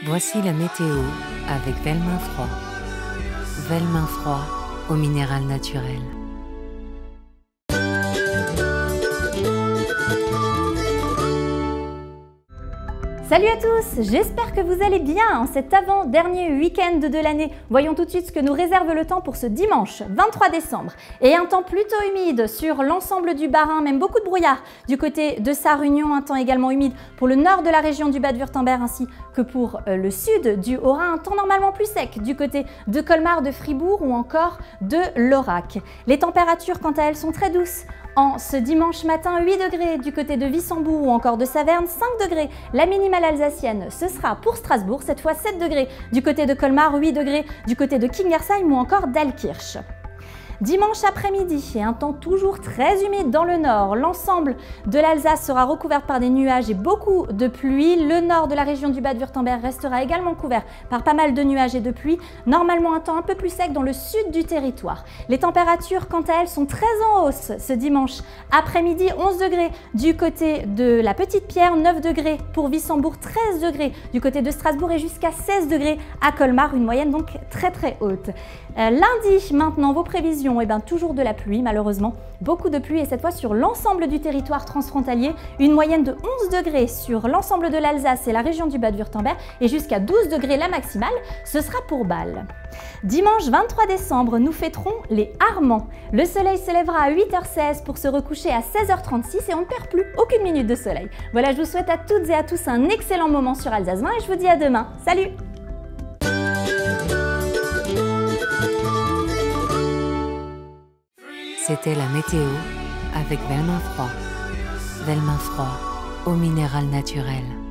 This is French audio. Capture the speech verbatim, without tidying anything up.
Voici la météo avec Velmin Froid. Velmin Froid au minéral naturel. Salut à tous, j'espère que vous allez bien en cet avant-dernier week-end de l'année. Voyons tout de suite ce que nous réserve le temps pour ce dimanche vingt-trois décembre. Et un temps plutôt humide sur l'ensemble du Bas-Rhin, même beaucoup de brouillard du côté de Sarre-Union, un temps également humide pour le nord de la région du Bade-Wurtemberg ainsi que pour le sud du Haut-Rhin, un temps normalement plus sec du côté de Colmar, de Fribourg ou encore de l'Aurac. Les températures quant à elles sont très douces. En ce dimanche matin, huit degrés du côté de Wissembourg ou encore de Saverne, cinq degrés. La minimale alsacienne, ce sera pour Strasbourg, cette fois sept degrés du côté de Colmar, huit degrés du côté de Kingersheim ou encore d'Alkirch. Dimanche après-midi et un temps toujours très humide dans le nord. L'ensemble de l'Alsace sera recouverte par des nuages et beaucoup de pluie. Le nord de la région du Bade-Wurtemberg restera également couvert par pas mal de nuages et de pluie. Normalement un temps un peu plus sec dans le sud du territoire. Les températures quant à elles sont très en hausse ce dimanche après-midi. onze degrés du côté de la Petite-Pierre, neuf degrés pour Wissembourg, treize degrés du côté de Strasbourg et jusqu'à seize degrés à Colmar. Une moyenne donc très très haute. Euh, lundi maintenant, vos prévisions. Et bien, toujours de la pluie malheureusement, beaucoup de pluie et cette fois sur l'ensemble du territoire transfrontalier, une moyenne de onze degrés sur l'ensemble de l'Alsace et la région du Bade-Wurtemberg et jusqu'à douze degrés la maximale, ce sera pour Bâle. Dimanche vingt-trois décembre, nous fêterons les Armands. Le soleil se lèvera à huit heures seize pour se recoucher à seize heures trente-six et on ne perd plus aucune minute de soleil. Voilà, je vous souhaite à toutes et à tous un excellent moment sur Alsace vingt et je vous dis à demain. Salut! C'était la météo avec Velmin Froid. Velmin Froid au minéral naturel.